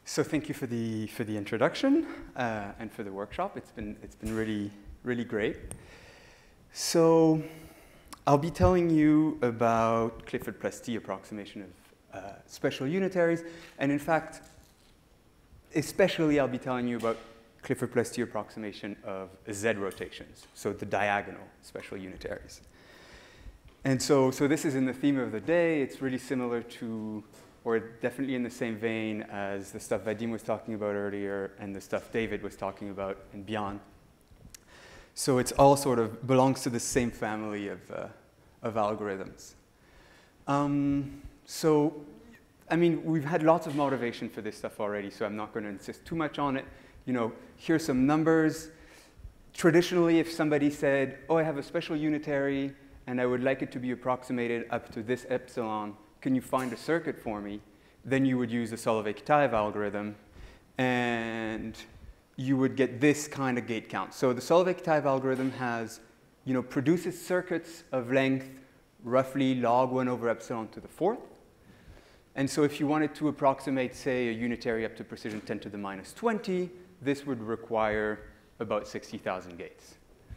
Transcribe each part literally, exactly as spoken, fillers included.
So thank you for the for the introduction uh, and for the workshop. It's been it's been really really great. So I'll be telling you about Clifford+T approximation of uh, special unitaries, and in fact, especially I'll be telling you about Clifford+T approximation of Z rotations, so the diagonal special unitaries. And so so this is in the theme of the day. It's really similar to, or definitely in the same vein as the stuff Vadim was talking about earlier and the stuff David was talking about and beyond. So it's all sort of belongs to the same family of, uh, of algorithms. Um, so, I mean, we've had lots of motivation for this stuff already, so I'm not going to insist too much on it. You know, here's some numbers. Traditionally, if somebody said, oh, I have a special unitary and I would like it to be approximated up to this epsilon, can you find a circuit for me? Then you would use the Solovay-Kitaev algorithm, and you would get this kind of gate count. So the Solovay-Kitaev algorithm has, you know, produces circuits of length roughly log one over epsilon to the fourth. And so if you wanted to approximate, say, a unitary up to precision ten to the minus twenty, this would require about sixty thousand gates.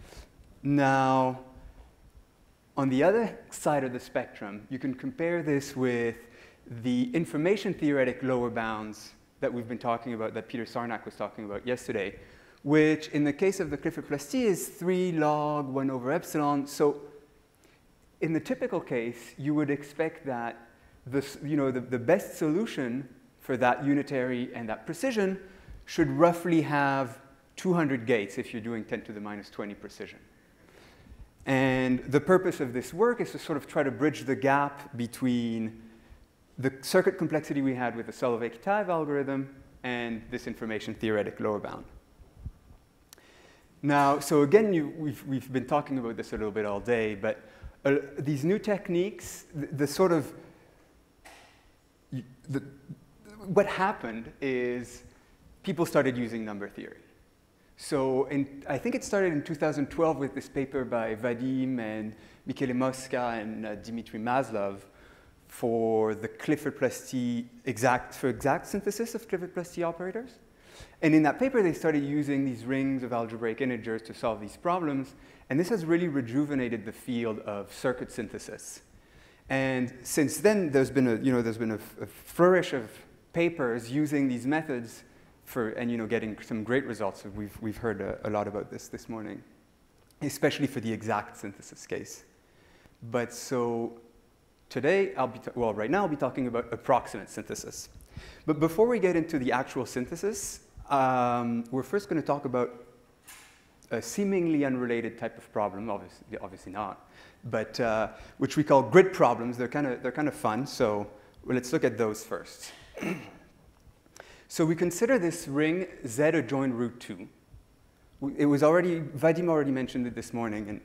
Now, on the other side of the spectrum, you can compare this with the information theoretic lower bounds that we've been talking about, that Peter Selinger was talking about yesterday, which in the case of the Clifford+T is three log one over epsilon. So in the typical case, you would expect that this, you know, the, the best solution for that unitary and that precision should roughly have two hundred gates if you're doing ten to the minus twenty precision. And the purpose of this work is to sort of try to bridge the gap between the circuit complexity we had with the Solovay-Kitaev algorithm and this information theoretic lower bound. Now, so again, you, we've, we've been talking about this a little bit all day, but uh, these new techniques, the, the sort of, the, what happened is people started using number theory. So in, I think it started in two thousand twelve with this paper by Vadim and Michele Mosca and uh, Dmitry Maslov for the Clifford+T exact, for exact synthesis of Clifford+T operators. And in that paper, they started using these rings of algebraic integers to solve these problems. And this has really rejuvenated the field of circuit synthesis. And since then, there's been a, you know, there's been a, a flourish of papers using these methods for, and you know, getting some great results. We've, we've heard a, a lot about this this morning, especially for the exact synthesis case. But so today, I'll be, well, right now I'll be talking about approximate synthesis. But before we get into the actual synthesis, um, we're first going to talk about a seemingly unrelated type of problem, obviously, obviously not, but uh, which we call grid problems. They're kind of, they're kind of fun, so well, let's look at those first. So we consider this ring Z adjoint root two. It was already, Vadim already mentioned it this morning. And,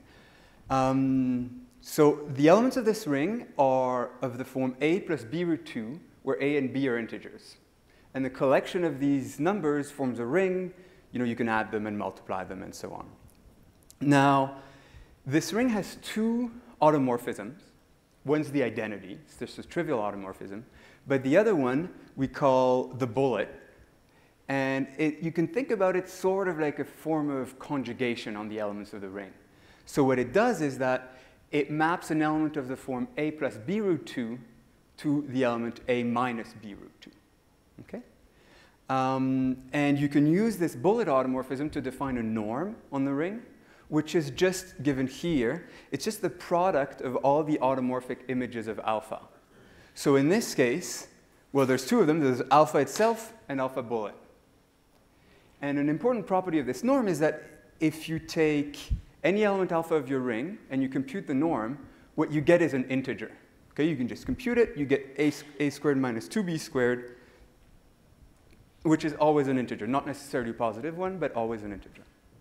um, so the elements of this ring are of the form A plus B root two, where A and B are integers. And the collection of these numbers forms a ring. You know, you can add them and multiply them and so on. Now, this ring has two automorphisms. One's the identity. It's just a trivial automorphism. But the other one we call the bullet. And it, you can think about it sort of like a form of conjugation on the elements of the ring. So what it does is that it maps an element of the form A plus B root two to the element A minus B root two. Okay? Um, and you can use this bullet automorphism to define a norm on the ring, which is just given here. It's just the product of all the automorphic images of alpha. So in this case, well, there's two of them. There's alpha itself and alpha bullet. And an important property of this norm is that if you take any element alpha of your ring and you compute the norm, what you get is an integer. Okay, you can just compute it. You get a, a squared minus two b squared, which is always an integer. Not necessarily a positive one, but always an integer.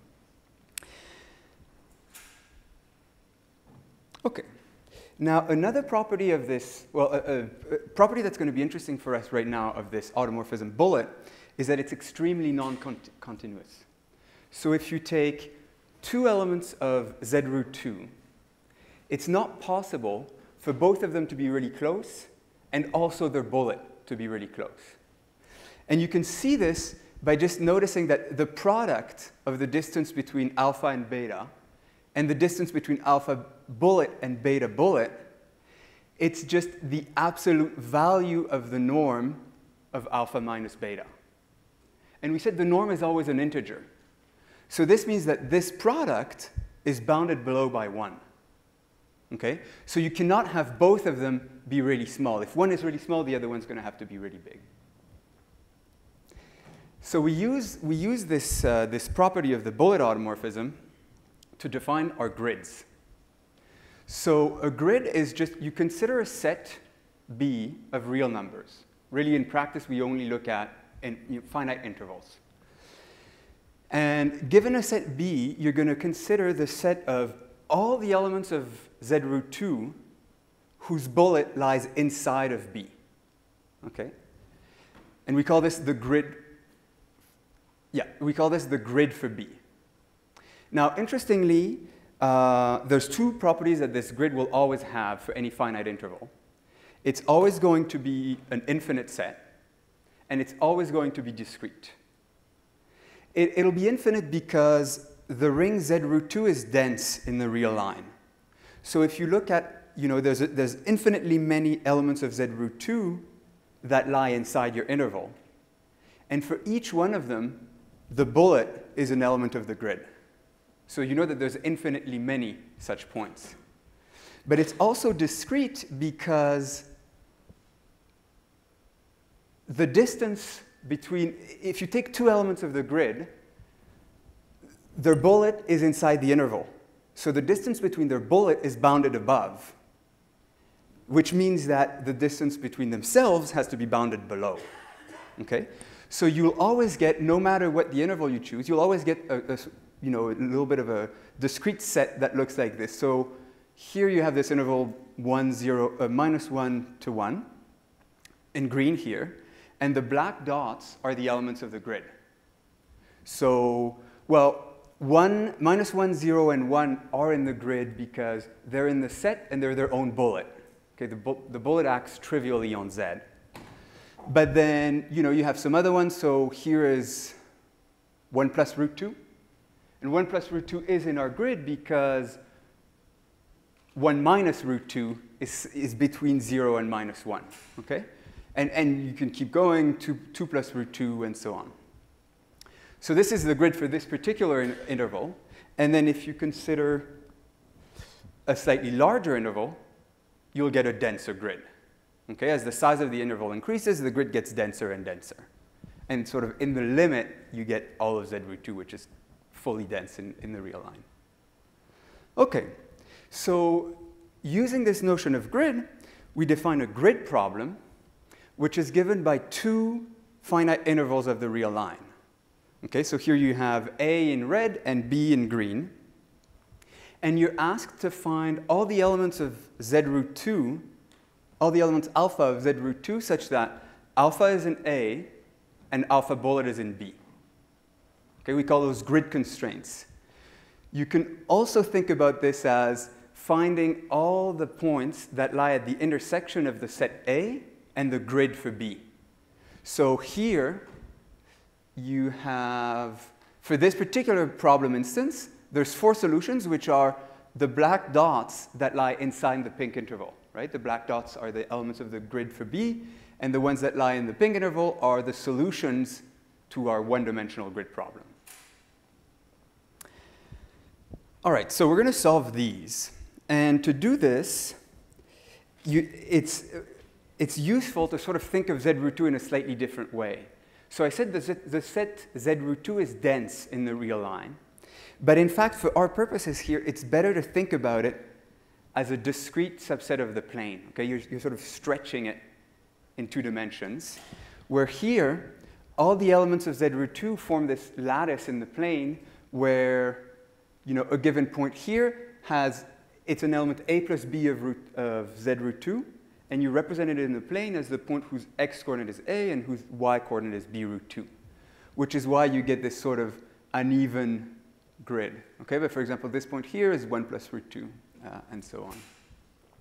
OK. Now, another property of this, well, a, a, a property that's going to be interesting for us right now of this automorphism bullet is that it's extremely non-continuous. So if you take two elements of Z root two, it's not possible for both of them to be really close and also their bullet to be really close. And you can see this by just noticing that the product of the distance between alpha and beta and the distance between alpha bullet and beta bullet, it's just the absolute value of the norm of alpha minus beta. And we said the norm is always an integer. So this means that this product is bounded below by one. Okay? So you cannot have both of them be really small. If one is really small, the other one's going to have to be really big. So we use, we use this, uh, this property of the bullet automorphism to define our grids. So a grid is just, you consider a set B of real numbers. Really, in practice, we only look at in, you know, finite intervals. And given a set B, you're going to consider the set of all the elements of Z root two whose bullet lies inside of B. Okay? And we call this the grid. Yeah, we call this the grid for B. Now, interestingly, uh, there's two properties that this grid will always have for any finite interval. It's always going to be an infinite set, and it's always going to be discrete. It, it'll be infinite because the ring Z root two is dense in the real line. So if you look at, you know, there's, a, there's infinitely many elements of Z root two that lie inside your interval. And for each one of them, the bullet is an element of the grid. So you know that there's infinitely many such points. But it's also discrete because the distance between, if you take two elements of the grid, their bullet is inside the interval. So the distance between their bullet is bounded above, which means that the distance between themselves has to be bounded below. Okay? So you'll always get, no matter what the interval you choose, you'll always get a, a, you know, a little bit of a discrete set that looks like this. So here you have this interval one, zero, uh, minus one to one in green here. And the black dots are the elements of the grid. So, well, one, minus one, zero, and one are in the grid because they're in the set and they're their own bullet. Okay, the, bu the bullet acts trivially on Z. But then, you know, you have some other ones. So here is one plus root two. And one plus root two is in our grid because one minus root two is, is between zero and minus one. Okay? And, and you can keep going to two plus root two and so on. So this is the grid for this particular in interval. And then if you consider a slightly larger interval, you'll get a denser grid. Okay, as the size of the interval increases, the grid gets denser and denser. And sort of in the limit, you get all of Z root two, which is fully dense in, in the real line. Okay, so using this notion of grid, we define a grid problem, which is given by two finite intervals of the real line. Okay, so here you have A in red and B in green. And you're asked to find all the elements of Z root two, all the elements alpha of Z root two, such that alpha is in A and alpha bullet is in B. Okay, we call those grid constraints. You can also think about this as finding all the points that lie at the intersection of the set A and the grid for B. So here you have, for this particular problem instance, there's four solutions, which are the black dots that lie inside the pink interval. Right? The black dots are the elements of the grid for B, and the ones that lie in the pink interval are the solutions to our one-dimensional grid problem. All right, so we're going to solve these. And to do this, you, it's, it's useful to sort of think of Z root two in a slightly different way. So I said the, Z, the set Z root two is dense in the real line. But in fact, for our purposes here, it's better to think about it as a discrete subset of the plane. Okay? You're, you're sort of stretching it in two dimensions, where here, all the elements of Z root two form this lattice in the plane where, you know, a given point here has, it's an element A plus B of, root, of Z root two, and you represent it in the plane as the point whose x coordinate is A and whose y coordinate is B root two, which is why you get this sort of uneven grid. Okay? But for example, this point here is one plus root two. Uh, and so on.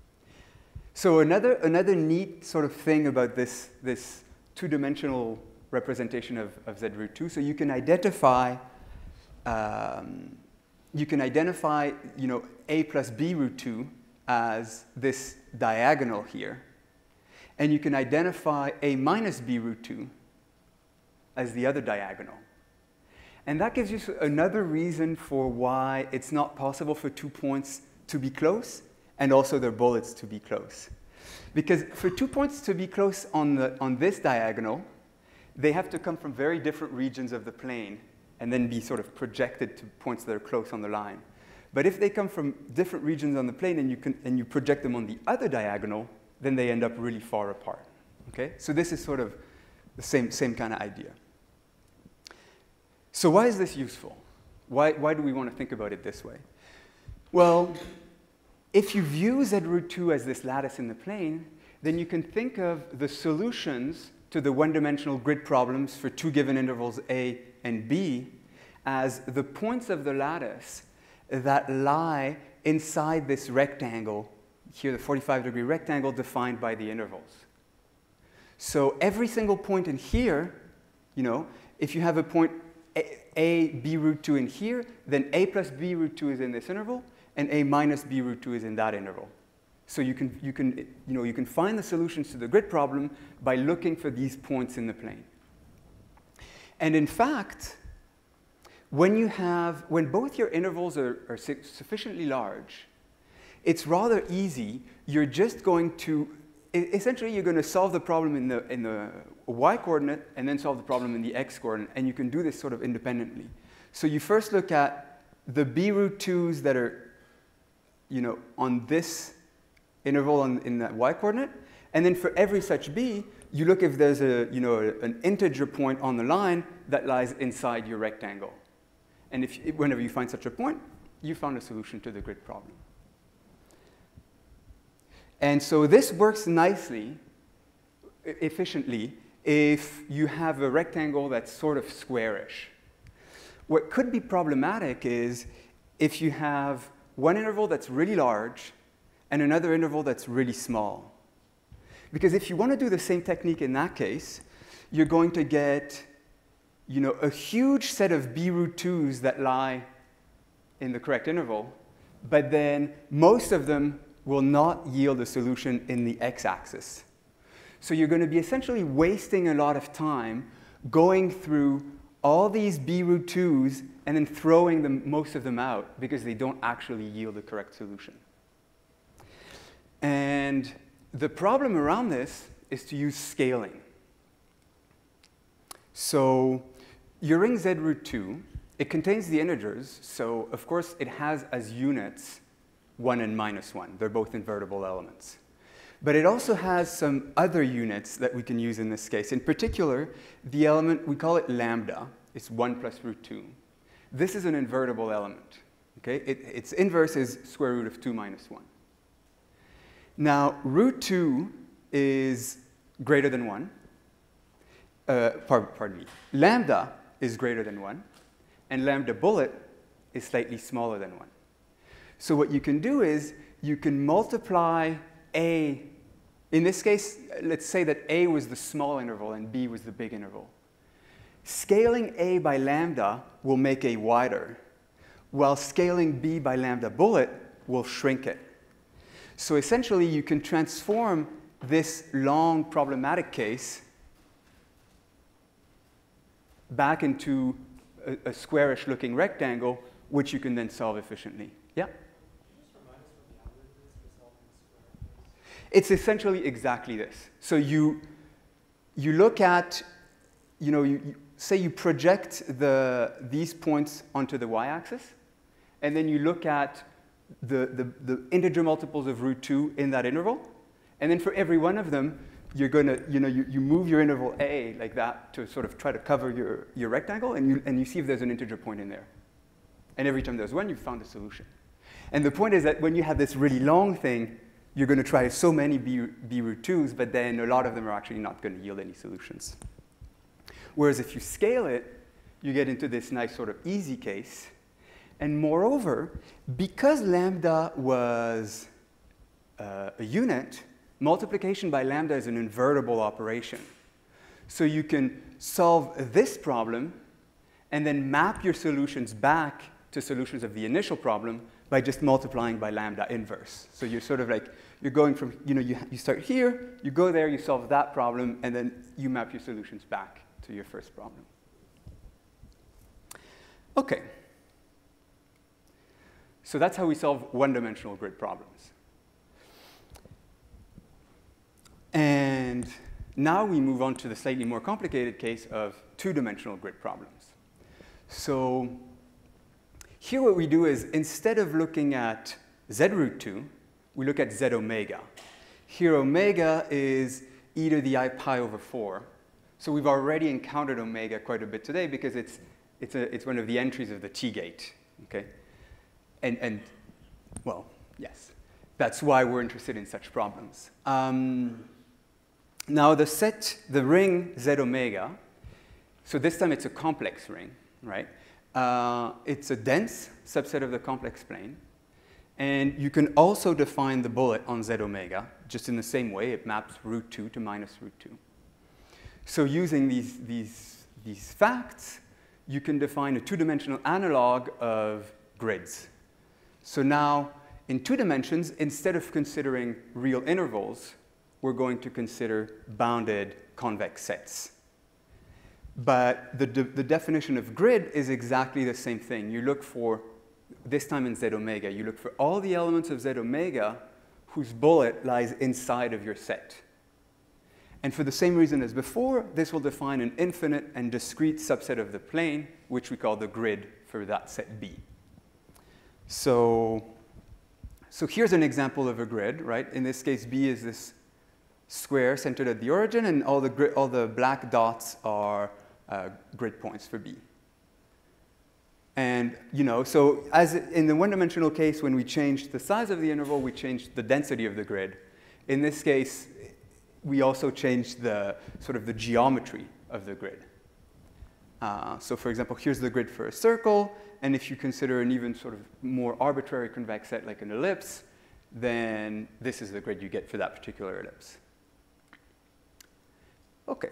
So another, another neat sort of thing about this, this two-dimensional representation of, of Z root two. So you can identify, um, you can identify, you know, A plus B root two as this diagonal here. And you can identify A minus B root two as the other diagonal. And that gives you another reason for why it's not possible for two points to be close and also their bullets to be close. Because for two points to be close on, the, on this diagonal, they have to come from very different regions of the plane and then be sort of projected to points that are close on the line. But if they come from different regions on the plane and you, can, and you project them on the other diagonal, then they end up really far apart. Okay? So this is sort of the same, same kind of idea. So why is this useful? Why, why do we want to think about it this way? Well, if you view Z root two as this lattice in the plane, then you can think of the solutions to the one-dimensional grid problems for two given intervals A and B as the points of the lattice that lie inside this rectangle, here the forty-five degree rectangle defined by the intervals. So every single point in here, you know, if you have a point A, A B root two in here, then A plus B root two is in this interval, and A minus B root two is in that interval. So you can, you can, you know, you can find the solutions to the grid problem by looking for these points in the plane. And in fact, when you have, when both your intervals are, are sufficiently large, it's rather easy. You're just going to, essentially you're going to solve the problem in the, in the y coordinate and then solve the problem in the x coordinate, and you can do this sort of independently. So you first look at the b root twos that are, you know, on this interval on, in that y coordinate, and then for every such b, you look if there's a, you know, a, an integer point on the line that lies inside your rectangle. And if, whenever you find such a point, you found a solution to the grid problem. And so this works nicely, efficiently, if you have a rectangle that's sort of squarish. What could be problematic is if you have one interval that's really large and another interval that's really small. Because if you want to do the same technique in that case, you're going to get, you know, a huge set of b root twos that lie in the correct interval, but then most of them will not yield a solution in the x-axis. So you're going to be essentially wasting a lot of time going through all these b root twos and then throwing them, most of them out because they don't actually yield the correct solution. And the problem around this is to use scaling. So your ring Z root two, it contains the integers, so of course it has as units one and minus one. They're both invertible elements. But it also has some other units that we can use in this case. In particular, the element, we call it lambda. It's one plus root two. This is an invertible element. Okay? It, its inverse is square root of two minus one. Now, root two is greater than one. Uh, pardon, pardon me. Lambda is greater than one. And lambda bullet is slightly smaller than one. So what you can do is you can multiply A. In this case, let's say that A was the small interval and B was the big interval. Scaling A by lambda will make A wider, while scaling B by lambda bullet will shrink it. So essentially, you can transform this long problematic case back into a, a squarish-looking rectangle, which you can then solve efficiently. Yeah? It's essentially exactly this. So you, you look at, you know, you, you, say you project the, these points onto the y-axis, and then you look at the, the, the integer multiples of root two in that interval, and then for every one of them, you're going to, you know, you, you move your interval A like that to sort of try to cover your, your rectangle, and you, and you see if there's an integer point in there. And every time there's one, you've found a solution. And the point is that when you have this really long thing, you're going to try so many B, B root twos, but then a lot of them are actually not going to yield any solutions. Whereas if you scale it, you get into this nice sort of easy case. And moreover, because lambda was uh, a unit, multiplication by lambda is an invertible operation. So you can solve this problem and then map your solutions back to solutions of the initial problem by just multiplying by lambda inverse. So you're sort of like, you're going from, you know, you, you start here, you go there, you solve that problem, and then you map your solutions back to your first problem. Okay. So that's how we solve one-dimensional grid problems. And now we move on to the slightly more complicated case of two-dimensional grid problems. So here what we do is, instead of looking at z root two, we look at z omega. Here omega is e to the I pi over four. So we've already encountered omega quite a bit today because it's, it's, a, it's one of the entries of the T gate. Okay? And, and, well, yes. That's why we're interested in such problems. Um, now the set, the ring z omega, so this time it's a complex ring, right? Uh, it's a dense subset of the complex plane. And you can also define the bullet on z omega, just in the same way. It maps root two to minus root two. So using these, these, these facts, you can define a two-dimensional analog of grids. So now, in two dimensions, instead of considering real intervals, we're going to consider bounded convex sets. But the, de the definition of grid is exactly the same thing. You look for, this time in z omega, you look for all the elements of z omega whose bullet lies inside of your set. And for the same reason as before, this will define an infinite and discrete subset of the plane, which we call the grid for that set B. So, so here's an example of a grid, right? In this case, B is this square centered at the origin, and all the, grid, all the black dots are uh, grid points for B. And, you know, so as in the one-dimensional case, when we changed the size of the interval, we changed the density of the grid. In this case, we also changed the sort of the geometry of the grid. Uh, so for example, here's the grid for a circle, and if you consider an even sort of more arbitrary convex set like an ellipse, then this is the grid you get for that particular ellipse. Okay.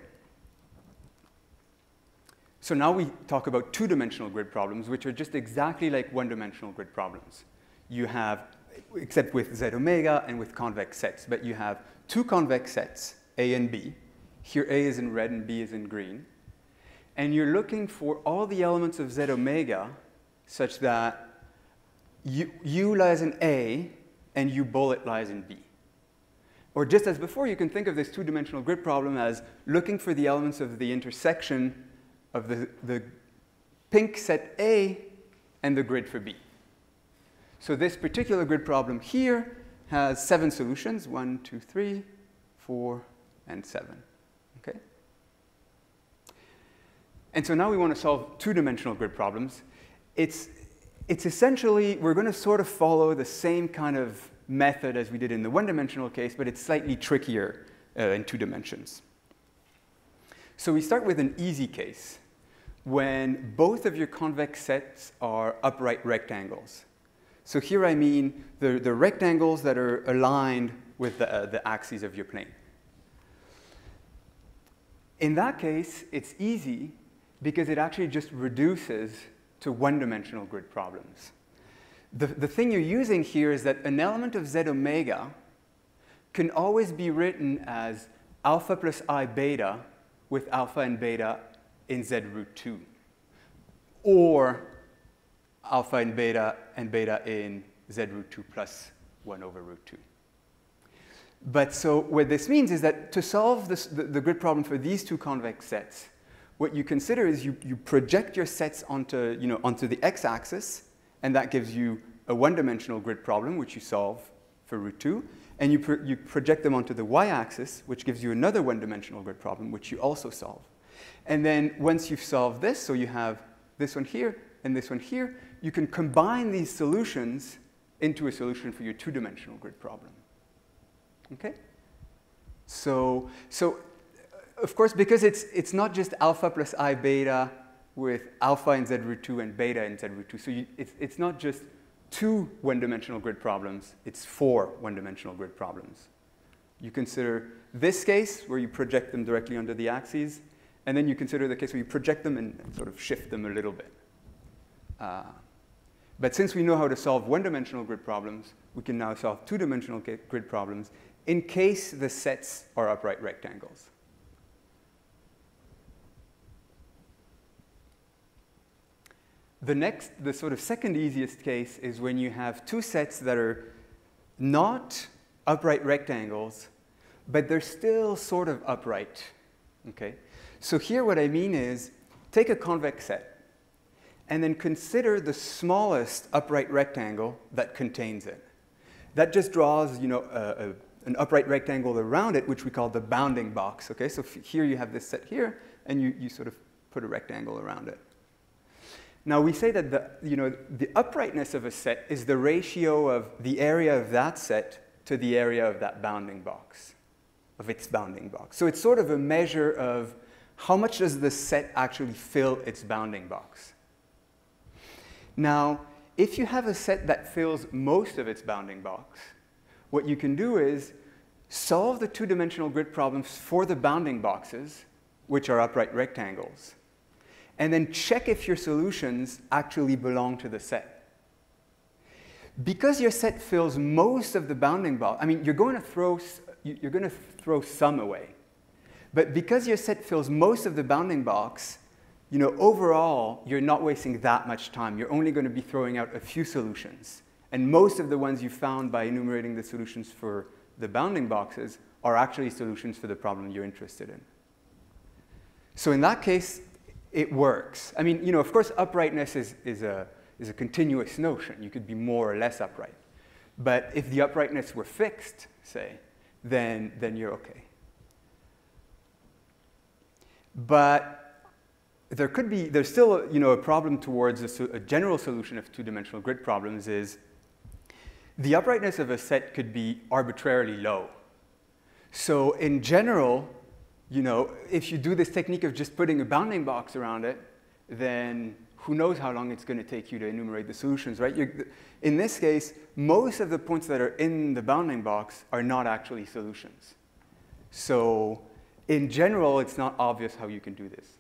So now we talk about two-dimensional grid problems, which are just exactly like one-dimensional grid problems. You have, except with z omega and with convex sets, but you have two convex sets, A and B. Here A is in red and B is in green. And you're looking for all the elements of z omega such that U, U lies in A and U bullet lies in B. Or just as before, you can think of this two-dimensional grid problem as looking for the elements of the intersection of the, the pink set A and the grid for B. So this particular grid problem here has seven solutions, one, two, three, four, and seven. Okay? And so now we want to solve two-dimensional grid problems. It's, it's essentially, we're going to sort of follow the same kind of method as we did in the one-dimensional case, but it's slightly trickier uh, in two dimensions. So we start with an easy case when both of your convex sets are upright rectangles. So here I mean the, the rectangles that are aligned with the, uh, the axes of your plane. In that case, it's easy because it actually just reduces to one-dimensional grid problems. The, the thing you're using here is that an element of z omega can always be written as alpha plus I beta with alpha and beta in z root two, or alpha and beta and beta in z root two plus one over root two. But so what this means is that to solve this, the, the grid problem for these two convex sets, what you consider is you, you project your sets onto, you know, onto the x-axis, and that gives you a one-dimensional grid problem, which you solve for root two. And you, pro you project them onto the y-axis, which gives you another one-dimensional grid problem, which you also solve. And then once you've solved this, so you have this one here and this one here, you can combine these solutions into a solution for your two-dimensional grid problem. Okay? So, so of course, because it's, it's not just alpha plus I beta with alpha in z root two and beta in z root two. So you, it's, it's not just two one-dimensional grid problems, it's four one-dimensional grid problems. You consider this case, where you project them directly onto the axes, And then you consider the case where you project them and, and sort of shift them a little bit. Uh, but since we know how to solve one-dimensional grid problems, we can now solve two-dimensional grid problems in case the sets are upright rectangles. The next, the sort of second easiest case is when you have two sets that are not upright rectangles, but they're still sort of upright, okay? So here what I mean is, take a convex set, and then consider the smallest upright rectangle that contains it. That just draws, you know, a, a, an upright rectangle around it, which we call the bounding box, okay? So here you have this set here, and you, you sort of put a rectangle around it. Now we say that the, you know, the uprightness of a set is the ratio of the area of that set to the area of that bounding box, of its bounding box. So it's sort of a measure of how much does the set actually fill its bounding box. Now, if you have a set that fills most of its bounding box, what you can do is solve the two-dimensional grid problems for the bounding boxes, which are upright rectangles, and then check if your solutions actually belong to the set. Because your set fills most of the bounding box, I mean, you're going to throw, you're going to throw some away. But because your set fills most of the bounding box, you know, overall, you're not wasting that much time. You're only going to be throwing out a few solutions. And most of the ones you found by enumerating the solutions for the bounding boxes are actually solutions for the problem you're interested in. So in that case, it works. I mean, you know, of course, uprightness is, is, a, is a continuous notion. You could be more or less upright. But if the uprightness were fixed, say, then, then you're OK. But there could be, there's still, you know, a problem towards a, a general solution of two-dimensional grid problems is the uprightness of a set could be arbitrarily low. So in general, you know, if you do this technique of just putting a bounding box around it, then who knows how long it's going to take you to enumerate the solutions, right? You're, in this case, most of the points that are in the bounding box are not actually solutions. So in general, it's not obvious how you can do this.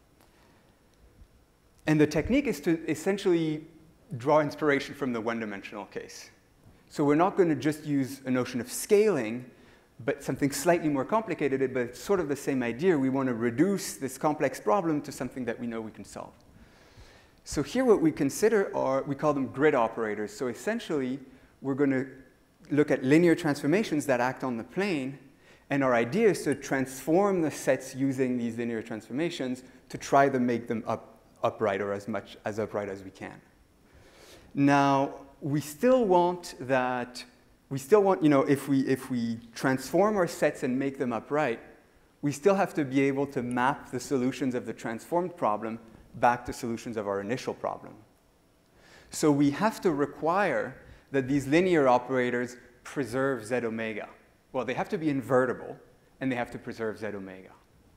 And the technique is to essentially draw inspiration from the one-dimensional case. So we're not going to just use a notion of scaling, but something slightly more complicated, but it's sort of the same idea. We want to reduce this complex problem to something that we know we can solve. So here what we consider are, we call them grid operators. So essentially, we're going to look at linear transformations that act on the plane, and our idea is to transform the sets using these linear transformations to try to make them up, upright or as much as upright as we can. Now, we still want that We still want, you know, if we, if we transform our sets and make them upright, we still have to be able to map the solutions of the transformed problem back to solutions of our initial problem. So we have to require that these linear operators preserve z omega. Well, they have to be invertible, and they have to preserve z omega.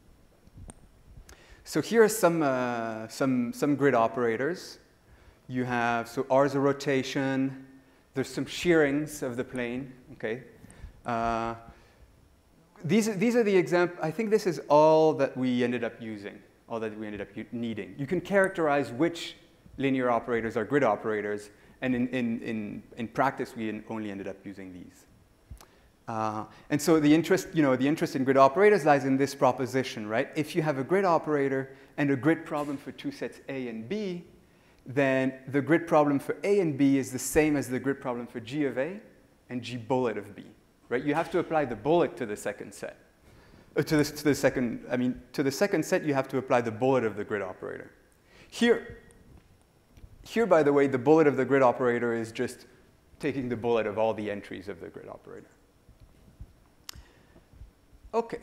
So here are some, uh, some, some grid operators. You have, so R is a rotation. There's some shearings of the plane, okay? Uh, these, these are the examples. I think this is all that we ended up using, all that we ended up needing. You can characterize which linear operators are grid operators, and in, in, in, in practice, we only ended up using these. Uh, and so the interest, you know, the interest in grid operators lies in this proposition, right? If you have a grid operator and a grid problem for two sets A and B, then the grid problem for A and B is the same as the grid problem for G of A and G bullet of B, right? You have to apply the bullet to the second set. Uh, to, the, to the second, I mean, to the second set, you have to apply the bullet of the grid operator. Here, here, by the way, the bullet of the grid operator is just taking the bullet of all the entries of the grid operator. Okay.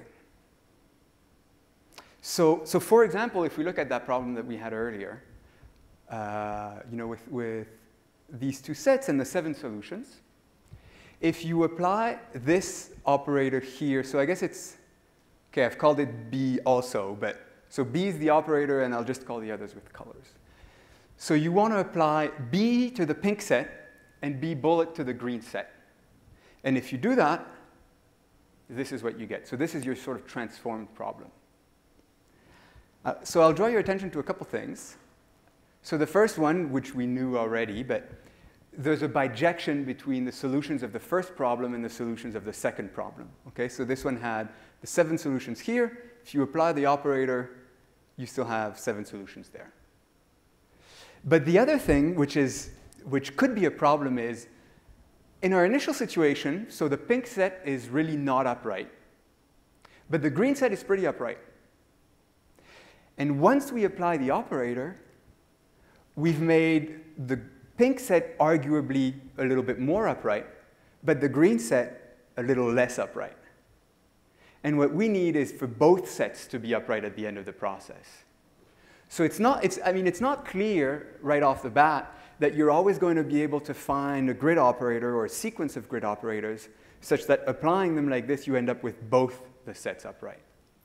So, so for example, if we look at that problem that we had earlier, Uh, you know, with, with these two sets and the seven solutions, if you apply this operator here, so I guess it's, okay, I've called it B also, but so B is the operator, and I'll just call the others with colors. So you want to apply B to the pink set and B bullet to the green set. And if you do that, this is what you get. So this is your sort of transformed problem. Uh, so I'll draw your attention to a couple things. So the first one, which we knew already, but there's a bijection between the solutions of the first problem and the solutions of the second problem. Okay, so this one had the seven solutions here. If you apply the operator, you still have seven solutions there. But the other thing, which, is, which could be a problem, is in our initial situation, so the pink set is really not upright, but the green set is pretty upright. And once we apply the operator, we've made the pink set arguably a little bit more upright, but the green set a little less upright. And what we need is for both sets to be upright at the end of the process. So it's not, it's, I mean, it's not clear right off the bat that you're always going to be able to find a grid operator or a sequence of grid operators such that applying them like this, you end up with both the sets upright.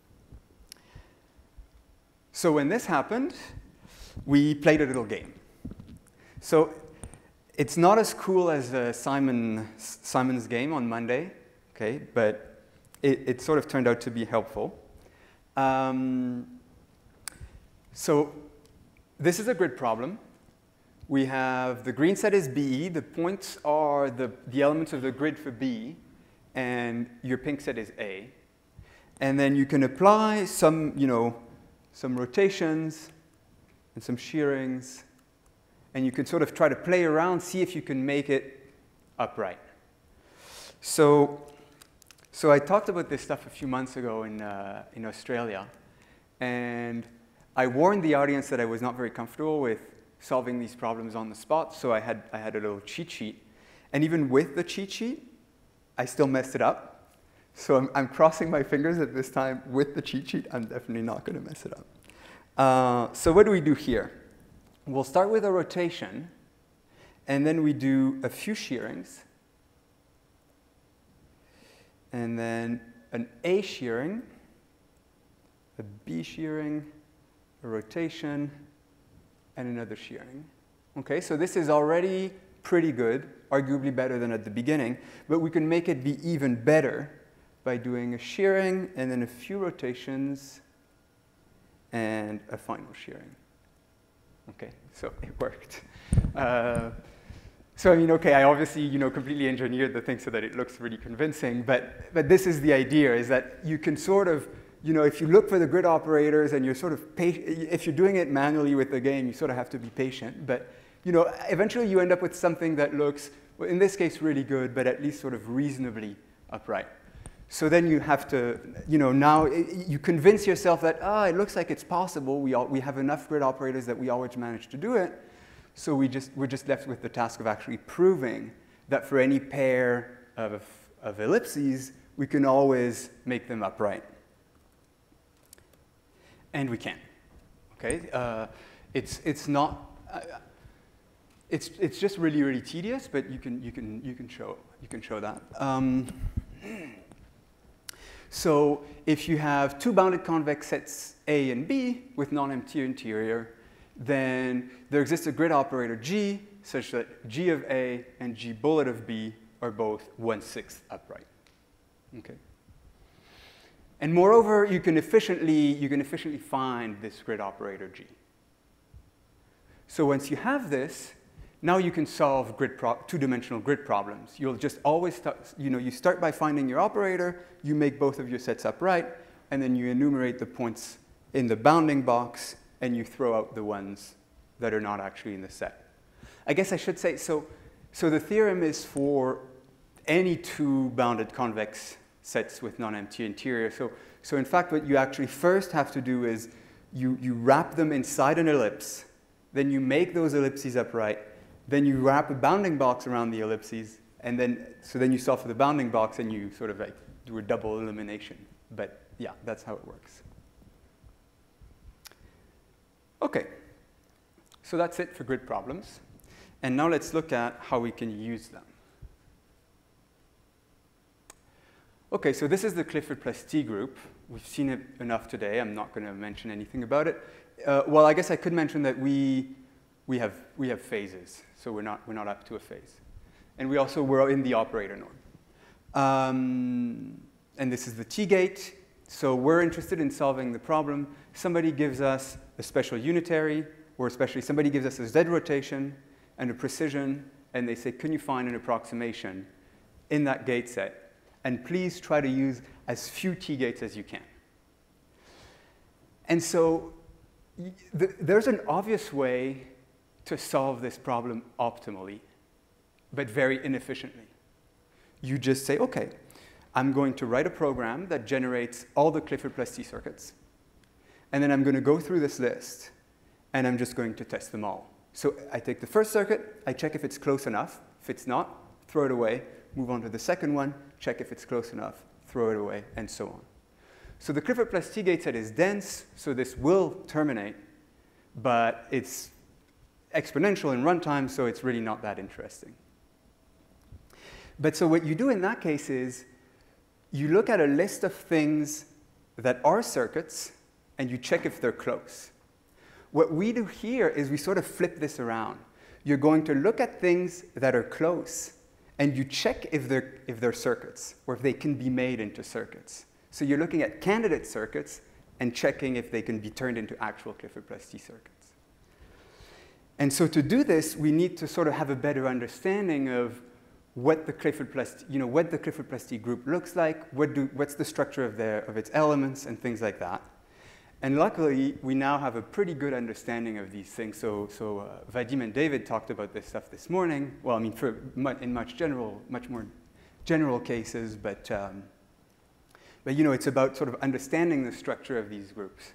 So when this happened, we played a little game. So it's not as cool as uh, Simon, Simon's game on Monday, okay, but it, it sort of turned out to be helpful. Um, so this is a grid problem. We have the green set is B. The points are the, the elements of the grid for B, and your pink set is A. And then you can apply some, you know, some rotations and some shearings, and you can sort of try to play around, see if you can make it upright. So, so I talked about this stuff a few months ago in, uh, in Australia, and I warned the audience that I was not very comfortable with solving these problems on the spot, so I had, I had a little cheat sheet. And even with the cheat sheet, I still messed it up. So I'm, I'm crossing my fingers at this time with the cheat sheet. I'm definitely not going to mess it up. Uh, so what do we do here? We'll start with a rotation, and then we do a few shearings, and then an A shearing, a B shearing, a rotation, and another shearing. Okay, so this is already pretty good, arguably better than at the beginning, but we can make it be even better by doing a shearing and then a few rotations and a final shearing. Okay, so it worked. Uh, so I mean, okay, I obviously, you know, completely engineered the thing so that it looks really convincing, but, but this is the idea, is that you can sort of, you know, if you look for the grid operators and you're sort of, if you're doing it manually with the game, you sort of have to be patient, but, you know, eventually you end up with something that looks, well, in this case, really good, but at least sort of reasonably upright. So then you have to, you know, now you convince yourself that, ah, oh, it looks like it's possible. We, all, we have enough grid operators that we always manage to do it. So we just, we're just left with the task of actually proving that for any pair of, of ellipses, we can always make them upright. And we can. Okay? Uh, it's, it's not, uh, it's, it's just really, really tedious, but you can, you can, you can, show, you can show that. Um, So if you have two bounded convex sets A and B with non-empty interior, then there exists a grid operator G such that G of A and G bullet of B are both one-sixth upright. Okay. And moreover, you can efficiently, you can efficiently find this grid operator G. So once you have this, now you can solve grid pro two-dimensional grid problems. You'll just always start, you know, you start by finding your operator, you make both of your sets upright, and then you enumerate the points in the bounding box, and you throw out the ones that are not actually in the set. I guess I should say, so, so the theorem is for any two bounded convex sets with non-empty interior. So, so in fact, what you actually first have to do is you, you wrap them inside an ellipse, then you make those ellipses upright, then you wrap a bounding box around the ellipses, and then, so then you solve for the bounding box and you sort of like do a double elimination. But yeah, that's how it works. Okay, so that's it for grid problems. And now let's look at how we can use them. Okay, so this is the Clifford+T group. We've seen it enough today. I'm not going to mention anything about it. Uh, well, I guess I could mention that we, we, have, we have phases. So we're not, we're not up to a phase. And we also were in the operator norm. Um, and this is the T gate. So we're interested in solving the problem. Somebody gives us a special unitary, or especially somebody gives us a Z rotation and a precision, and they say, can you find an approximation in that gate set? And please try to use as few T gates as you can. And so th there's an obvious way to solve this problem optimally, but very inefficiently. You just say, OK, I'm going to write a program that generates all the Clifford+T circuits. And then I'm going to go through this list, and I'm just going to test them all. So I take the first circuit, I check if it's close enough. If it's not, throw it away. Move on to the second one, check if it's close enough, throw it away, and so on. So the Clifford+T gate set is dense, so this will terminate. But it's exponential in runtime, so it's really not that interesting. But so what you do in that case is you look at a list of things that are circuits, and you check if they're close. What we do here is we sort of flip this around. You're going to look at things that are close, and you check if they're, if they're circuits, or if they can be made into circuits. So you're looking at candidate circuits and checking if they can be turned into actual Clifford+T circuits. And so to do this, we need to sort of have a better understanding of what the Clifford+T, you know, what the Clifford+T group looks like, what do, what's the structure of, their, of its elements, and things like that. And luckily, we now have a pretty good understanding of these things. So, so uh, Vadim and David talked about this stuff this morning. Well, I mean, for mu in much general, much more general cases, but, um, but you know, it's about sort of understanding the structure of these groups.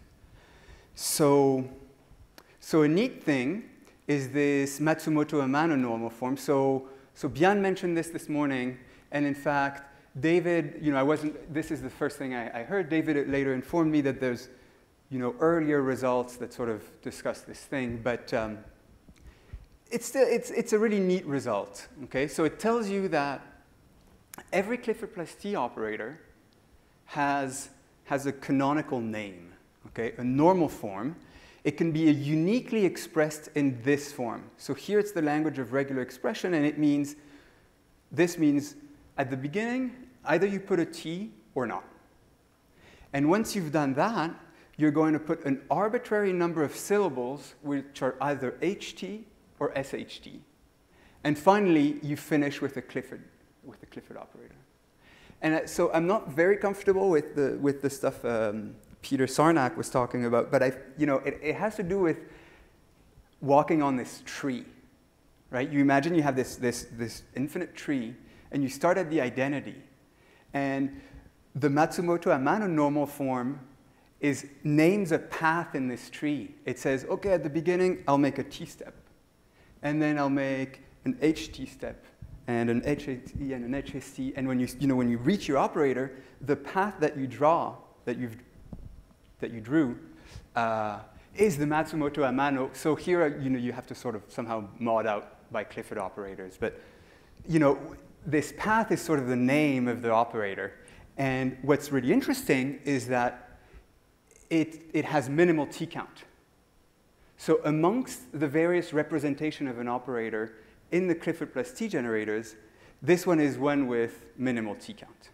So, so a neat thing is this Matsumoto-Amano normal form. So, so Bian mentioned this this morning, and in fact, David, you know, I wasn't, this is the first thing I, I heard. David later informed me that there's, you know, earlier results that sort of discuss this thing, but um, it's, still, it's, it's a really neat result, okay? So it tells you that every Clifford+T operator has, has a canonical name, okay? A normal form. It can be uniquely expressed in this form. So here it's the language of regular expression, and it means, this means at the beginning, either you put a T or not. And once you've done that, you're going to put an arbitrary number of syllables which are either H T or S H T. And finally, you finish with a Clifford, with a Clifford operator. And so I'm not very comfortable with the, with the stuff um, Peter Selinger was talking about, but I, you know, it, it has to do with walking on this tree, right? You imagine you have this, this, this infinite tree, and you start at the identity. And the Matsumoto-Amano normal form is names a path in this tree. It says, OK, at the beginning, I'll make a T step. And then I'll make an H T step, and an H T and an H S T. And when you, you, know, when you reach your operator, the path that you draw, that, you've, that you drew, uh, is the Matsumoto-Amano. So here, you know, you have to sort of somehow mod out by Clifford operators. But you know, this path is sort of the name of the operator. And what's really interesting is that It, it has minimal T count. So amongst the various representation of an operator in the Clifford+T generators, this one is one with minimal T count.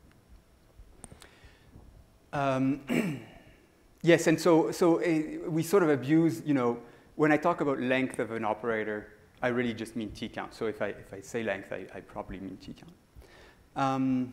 Um, yes, and so, so uh, we sort of abuse, you know, when I talk about length of an operator, I really just mean T count. So if I, if I say length, I, I probably mean T count. Um,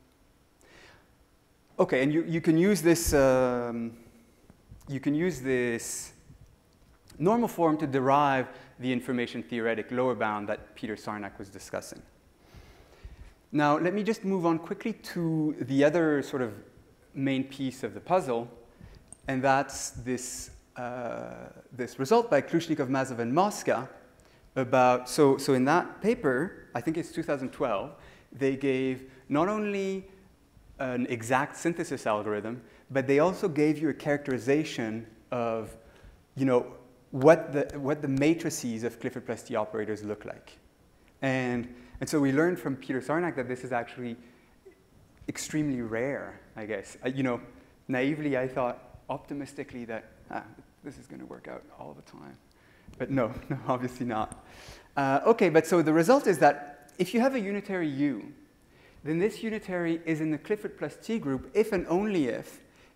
OK, and you, you can use this um, you can use this normal form to derive the information theoretic lower bound that Peter Selinger was discussing. Now, let me just move on quickly to the other sort of main piece of the puzzle, and that's this, uh, this result by Klushnikov, Mazov, and Mosca about, so, so in that paper, I think it's two thousand twelve, they gave not only an exact synthesis algorithm, but they also gave you a characterization of, you know, what the, what the matrices of Clifford+T operators look like. And, and so we learned from Peter Selinger that this is actually extremely rare, I guess. I, you know, naively, I thought optimistically that ah, this is going to work out all the time. But no, no, obviously not. Uh, OK, but so the result is that if you have a unitary U, then this unitary is in the Clifford+T group if and only if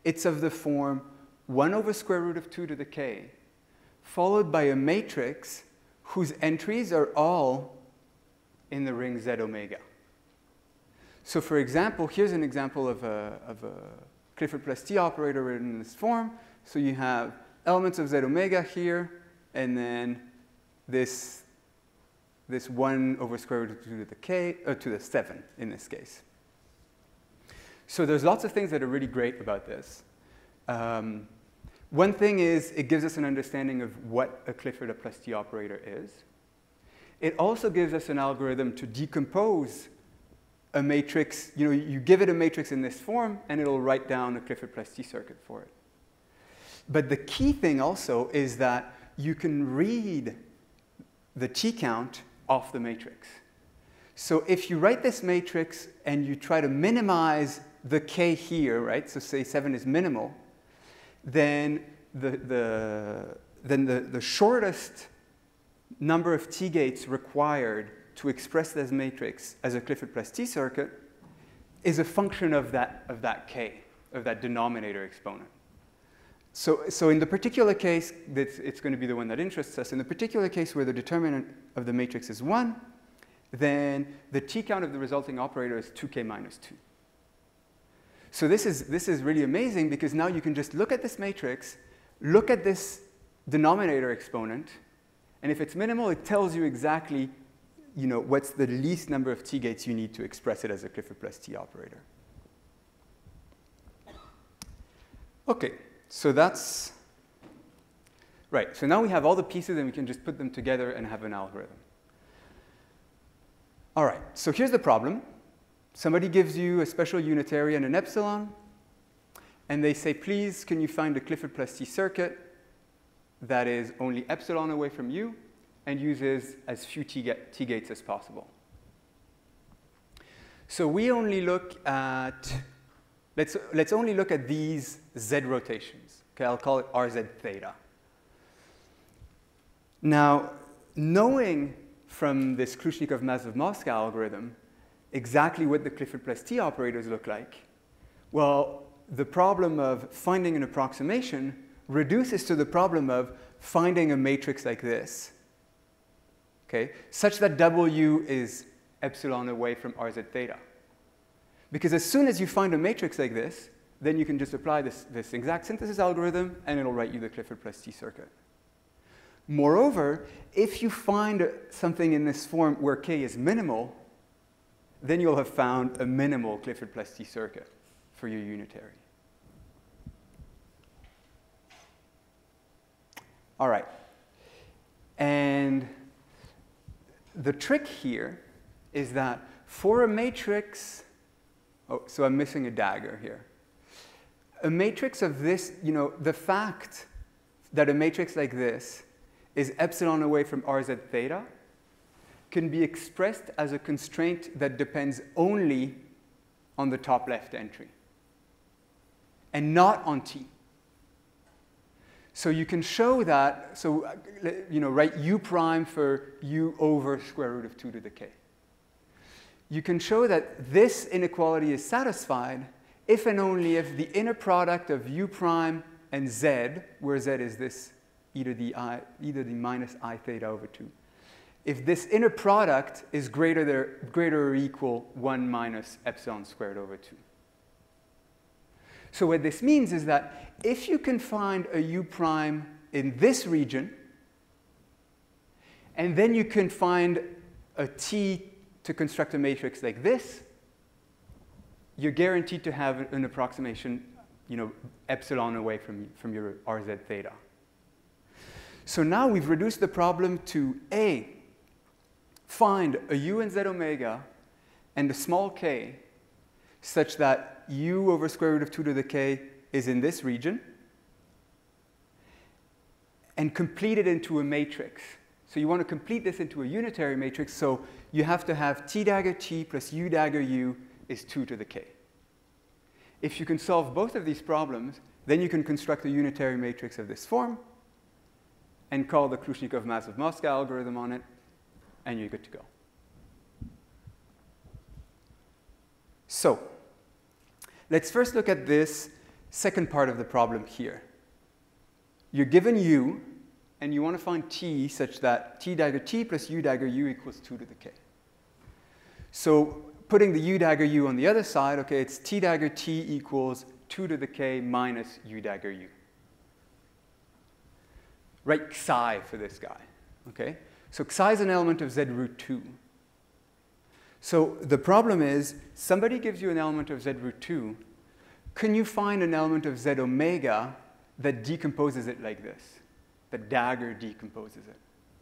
it's of the form one over square root of two to the k, followed by a matrix whose entries are all in the ring Z omega. So for example, here's an example of a, of a Clifford+T operator written in this form. So you have elements of Z omega here, and then this, this one over square root of two to the k, or to the seven in this case. So there's lots of things that are really great about this. Um, one thing is it gives us an understanding of what a Clifford+T operator is. It also gives us an algorithm to decompose a matrix. You know, you give it a matrix in this form, and it'll write down a Clifford+T circuit for it. But the key thing also is that you can read the T count off the matrix. So if you write this matrix and you try to minimize the k here, right? So say seven is minimal, then the, the, then the, the shortest number of T gates required to express this matrix as a Clifford+T circuit is a function of that, of that k, of that denominator exponent. So, so in the particular case, that's, it's going to be the one that interests us. In the particular case where the determinant of the matrix is one, then the T count of the resulting operator is two k minus two. So this is, this is really amazing because now you can just look at this matrix, look at this denominator exponent, and if it's minimal, it tells you exactly, you know, what's the least number of T gates you need to express it as a Clifford+T operator. OK, so that's right. So now we have all the pieces, and we can just put them together and have an algorithm. All right, so here's the problem. Somebody gives you a special unitary and an epsilon, and they say, please, can you find a Clifford+T circuit that is only epsilon away from you and uses as few T, ga T gates as possible? So we only look at, let's, let's only look at these Z rotations. Okay, I'll call it R Z theta. Now, knowing from this Khrushchev-Maslov-Moscow algorithm exactly what the Clifford+T operators look like, well, the problem of finding an approximation reduces to the problem of finding a matrix like this, okay, such that W is epsilon away from R Z theta. Because as soon as you find a matrix like this, then you can just apply this, this exact synthesis algorithm, and it'll write you the Clifford+T circuit. Moreover, if you find something in this form where k is minimal, then you'll have found a minimal Clifford+T circuit for your unitary. All right. And the trick here is that for a matrix, oh, so I'm missing a dagger here. A matrix of this, you know, the fact that a matrix like this is epsilon away from R Z theta can be expressed as a constraint that depends only on the top left entry and not on T. So you can show that, so you know, write U prime for U over square root of two to the k. You can show that this inequality is satisfied if and only if the inner product of U prime and Z, where Z is this e to the, I, e to the minus I theta over two, if this inner product is greater, there, greater or equal one minus epsilon squared over two. So what this means is that if you can find a U prime in this region, and then you can find a T to construct a matrix like this, you're guaranteed to have an approximation, you know, epsilon away from, from your R Z theta. So now we've reduced the problem to A, find a U and Z omega and a small k such that U over square root of two to the k is in this region, and complete it into a matrix. So you want to complete this into a unitary matrix, so you have to have T dagger T plus U dagger U is two to the k. If you can solve both of these problems, then you can construct a unitary matrix of this form and call the Khrushchev-Maslov-Moscow algorithm on it, and you're good to go. So let's first look at this second part of the problem here. You're given u, and you want to find t such that t dagger t plus u dagger u equals two to the k. So putting the u dagger u on the other side, okay, it's t dagger t equals two to the k minus u dagger u. Write psi for this guy, okay? So psi is an element of z root two. So the problem is, somebody gives you an element of z root two. Can you find an element of z omega that decomposes it like this? The dagger decomposes it.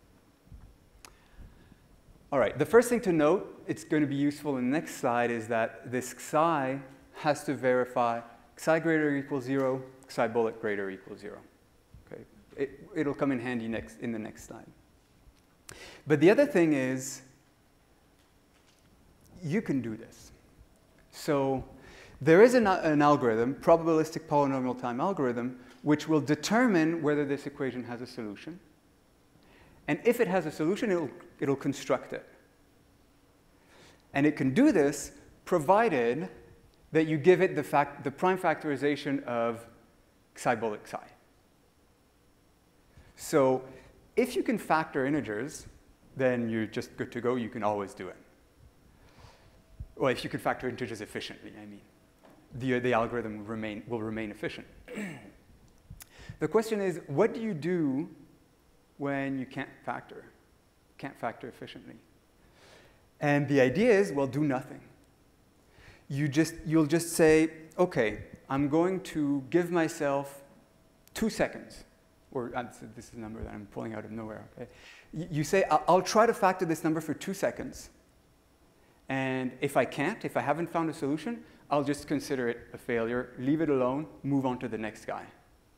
All right, the first thing to note, it's going to be useful in the next slide, is that this psi has to verify psi greater or equals zero, psi bullet greater or equals zero. Okay? It, it'll come in handy next, in the next slide. But the other thing is, you can do this. So there is an, an algorithm, probabilistic polynomial time algorithm, which will determine whether this equation has a solution. And if it has a solution, it'll, it'll construct it. And it can do this provided that you give it the, fact, the prime factorization of psi bullet psi. So if you can factor integers, then you're just good to go. You can always do it. Well, if you can factor integers efficiently, I mean. The, the algorithm will remain, will remain efficient. The question is, what do you do when you can't factor, can't factor efficiently? And the idea is, well, do nothing. You just, you'll just say, OK, I'm going to give myself two seconds. Or uh, this is a number that I'm pulling out of nowhere. Okay? You say, I'll try to factor this number for two seconds. And if I can't, if I haven't found a solution, I'll just consider it a failure, leave it alone, move on to the next guy.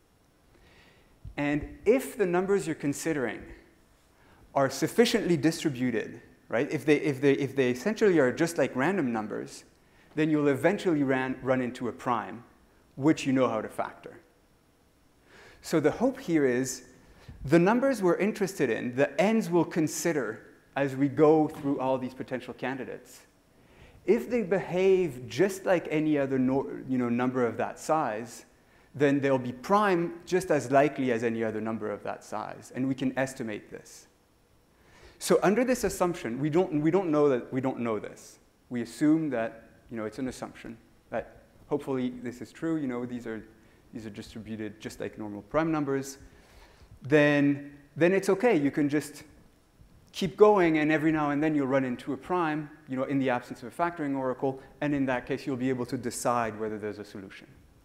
And if the numbers you're considering are sufficiently distributed, right, if they, if they, if they essentially are just like random numbers, then you'll eventually ran, run into a prime, which you know how to factor. So the hope here is the numbers we're interested in, the n's we'll consider as we go through all these potential candidates, if they behave just like any other no, you know, number of that size, then they'll be prime just as likely as any other number of that size. And we can estimate this. So under this assumption, we don't, we don't know that we don't know this. We assume that, you know, it's an assumption that hopefully this is true. You know, these are, these are distributed just like normal prime numbers. Then, then it's OK. You can just keep going, and every now and then you'll run into a prime, you know, in the absence of a factoring oracle. And in that case, you'll be able to decide whether there's a solution.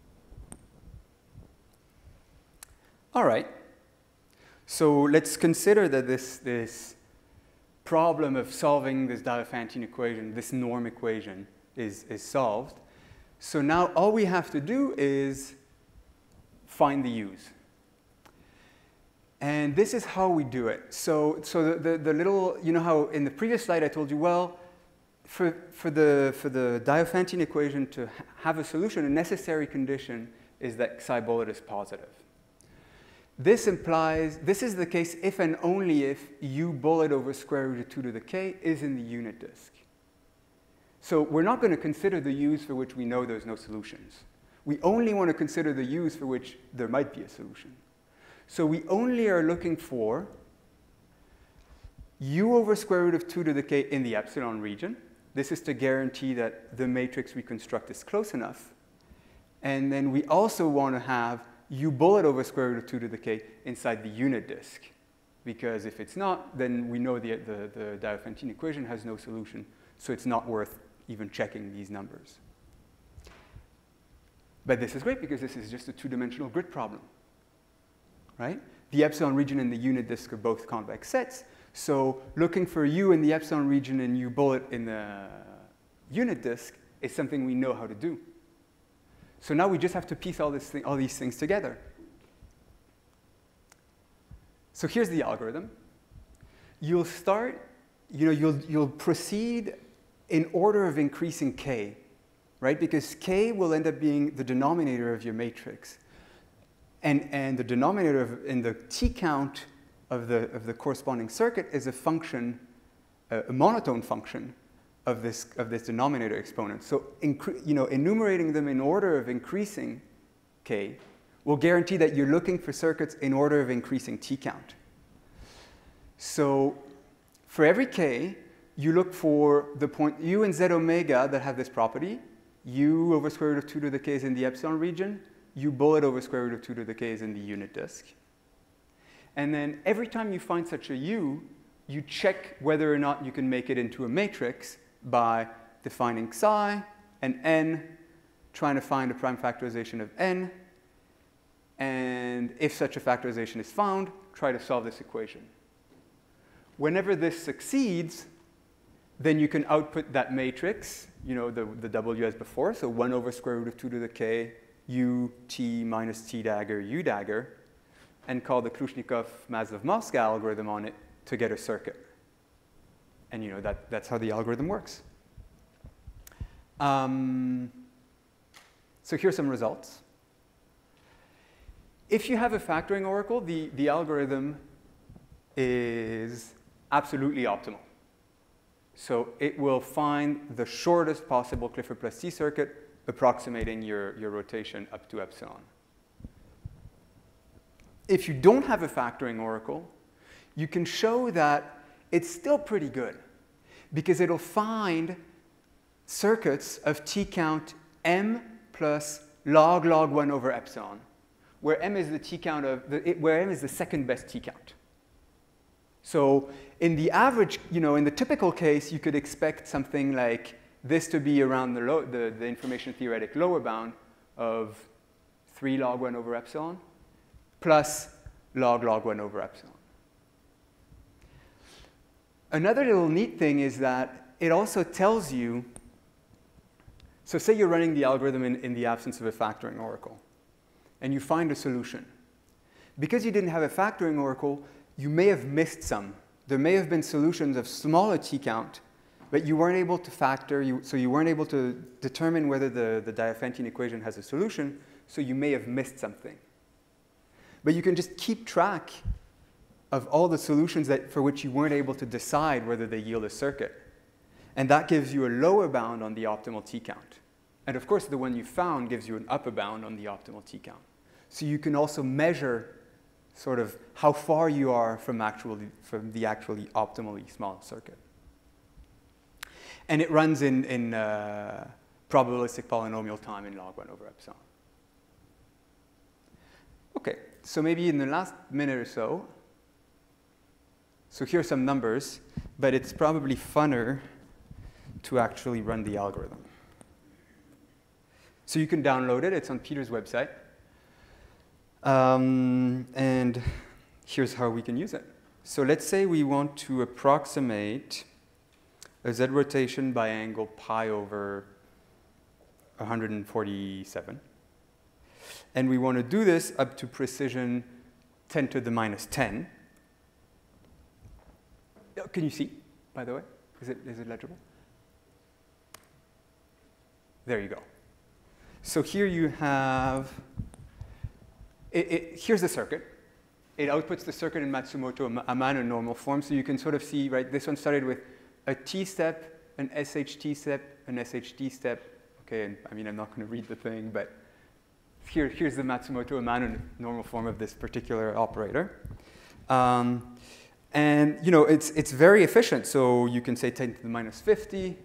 All right. So let's consider that this, this problem of solving this Diophantine equation, this norm equation, is, is solved. So now all we have to do is find the u's. And this is how we do it. So, so the, the, the little, you know how in the previous slide I told you, well, for, for, the, for the Diophantine equation to ha have a solution, a necessary condition is that psi bullet is positive. This implies, this is the case if and only if u bullet over square root of two to the k is in the unit disk. So we're not going to consider the u's for which we know there's no solutions. We only want to consider the u's for which there might be a solution. So we only are looking for u over square root of two to the k in the epsilon region. This is to guarantee that the matrix we construct is close enough. And then we also want to have u bullet over square root of two to the k inside the unit disk. Because if it's not, then we know the, the, the Diophantine equation has no solution. So it's not worth even checking these numbers. But this is great because this is just a two-dimensional grid problem. Right? The epsilon region and the unit disk are both convex sets. So looking for u in the epsilon region and u bullet in the unit disk is something we know how to do. So now we just have to piece all, this thing, all these things together. So here's the algorithm. You'll start, you know, you'll, you'll proceed in order of increasing k, right? Because k will end up being the denominator of your matrix. And, and the denominator of, in the t count of the, of the corresponding circuit is a function, a, a monotone function of this, of this denominator exponent. So you know, enumerating them in order of increasing k will guarantee that you're looking for circuits in order of increasing t count. So for every k, you look for the point u and z omega that have this property. U over square root of two to the k is in the epsilon region. U bullet over square root of two to the k is in the unit disk. And then every time you find such a u, you check whether or not you can make it into a matrix by defining psi and n, trying to find a prime factorization of n. And if such a factorization is found, try to solve this equation. Whenever this succeeds, then you can output that matrix, you know, the, the W as before, so one over square root of two to the k, u, t minus t dagger, u dagger, and call the Khrushchev-Maslov-Mosca algorithm on it to get a circuit. And you know, that, that's how the algorithm works. Um, so here's some results. If you have a factoring oracle, the, the algorithm is absolutely optimal. So it will find the shortest possible Clifford+T circuit, approximating your, your rotation up to epsilon. If you don't have a factoring oracle, you can show that it's still pretty good, because it'll find circuits of t count m plus log log one over epsilon, where m is the t count of the, it, where m is the second best t count. So in the average, you know, in the typical case, you could expect something like this to be around the, low, the, the information theoretic lower bound of three log one over epsilon plus log log one over epsilon. Another little neat thing is that it also tells you, so say you're running the algorithm in, in the absence of a factoring oracle, and you find a solution. Because you didn't have a factoring oracle, you may have missed some. There may have been solutions of smaller t count, but you weren't able to factor, you, so you weren't able to determine whether the, the Diophantine equation has a solution, so you may have missed something. But you can just keep track of all the solutions that, for which you weren't able to decide whether they yield a circuit. And that gives you a lower bound on the optimal t count. And of course, the one you found gives you an upper bound on the optimal t count. So you can also measure sort of how far you are from, actually, from the actually optimally small circuit. And it runs in, in uh, probabilistic polynomial time in log one over epsilon. OK, so maybe in the last minute or so, so here are some numbers, but it's probably funner to actually run the algorithm. So you can download it. It's on Peter's website. Um, and here's how we can use it. So let's say we want to approximate a z rotation by angle pi over one hundred forty-seven. And we want to do this up to precision ten to the minus ten. Can you see, by the way? Is it, is it legible? There you go. So here you have, it, it, here's the circuit. It outputs the circuit in Matsumoto Amano normal form. So you can sort of see, right, this one started with a T step, an S H T step, an S H D step. Okay, and I mean, I'm not going to read the thing, but here, here's the Matsumoto Amano normal form of this particular operator. Um, and, you know, it's, it's very efficient. So you can say ten to the minus fifty.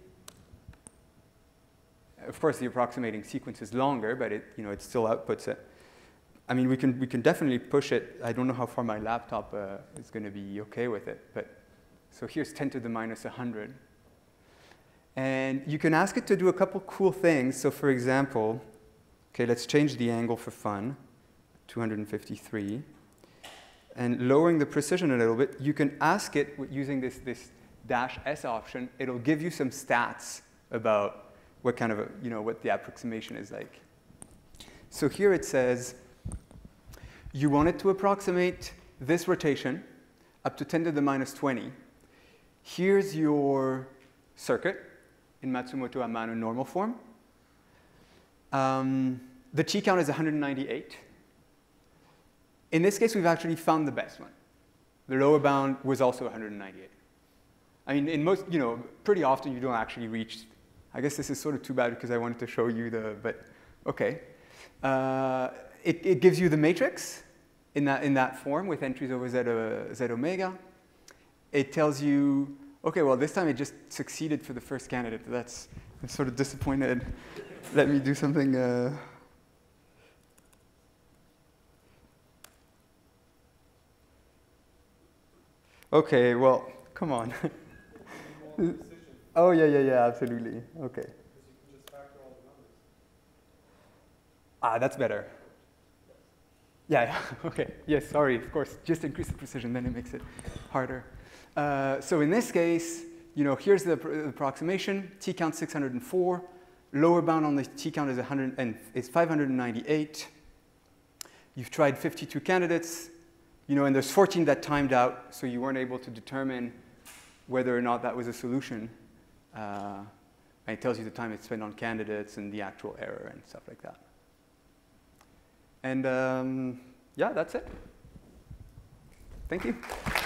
Of course, the approximating sequence is longer, but it, you know, it still outputs it. I mean, we can, we can definitely push it. I don't know how far my laptop uh, is going to be OK with it. But so here's ten to the minus one hundred. And you can ask it to do a couple cool things. So for example, OK, let's change the angle for fun, two hundred fifty-three. And lowering the precision a little bit, you can ask it using this, this dash S option. It'll give you some stats about what kind of a, you know, what the approximation is like. So here it says, you want it to approximate this rotation up to ten to the minus twenty. Here's your circuit in Matsumoto Amano normal form. Um, the T count is one hundred ninety-eight. In this case, we've actually found the best one. The lower bound was also one hundred ninety-eight. I mean, in most, you know, pretty often you don't actually reach. I guess this is sort of too bad because I wanted to show you the, but OK. Uh, it, it gives you the matrix in that, in that form with entries over z, uh, z omega. It tells you, OK, well, this time it just succeeded for the first candidate. That's, I'm sort of disappointed. Let me do something. Uh, OK, well, come on. Oh, yeah, yeah, yeah, absolutely. OK. Ah, that's better. Yeah, yeah. OK. Yes, sorry, of course. Just increase the precision, then it makes it harder. Uh, so in this case, you know, here's the, the approximation. T count six hundred four. Lower bound on the T count is, one hundred and is five hundred ninety-eight. You've tried fifty-two candidates. You know, and there's fourteen that timed out, so you weren't able to determine whether or not that was a solution. Uh, and it tells you the time it's spent on candidates and the actual error and stuff like that. And um, yeah, that's it. Thank you.